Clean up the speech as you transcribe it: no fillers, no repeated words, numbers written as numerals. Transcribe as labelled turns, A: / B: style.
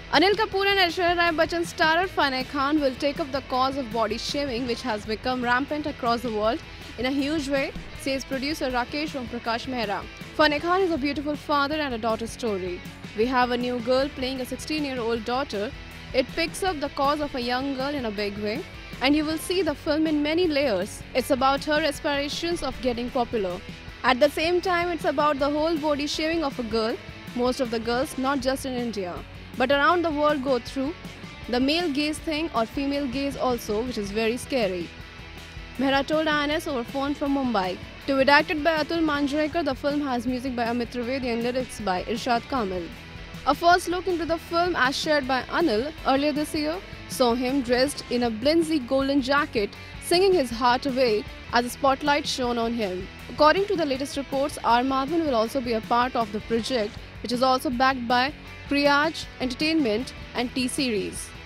A: Anil Kapoor and Aishwarya Rai Bachchan-starrer Fanney Khan will take up the cause of body shaming, which has become rampant across the world in a huge way, says producer Rakeysh Omprakash Mehra. Fanney Khan is a beautiful father and a daughter story. We have a new girl playing a 16-year-old daughter. It picks up the cause of a young girl in a big way, and you will see the film in many layers. It's about her aspirations of getting popular. At the same time, it's about the whole body shaming of a girl. Most of the girls, not just in India, but around the world, go through the male gaze thing or female gaze also, which is very scary. Mehra told INS over phone from Mumbai. To be directed by Atul Manjrekar, the film has music by Amit Trivedi and lyrics by Irshad Kamil. A first look into the film, as shared by Anil earlier this year, saw him dressed in a blinzy golden jacket, singing his heart away as the spotlight shone on him. According to the latest reports, R. Madhavan will also be a part of the project, which is also backed by Priyaj Entertainment and T-Series.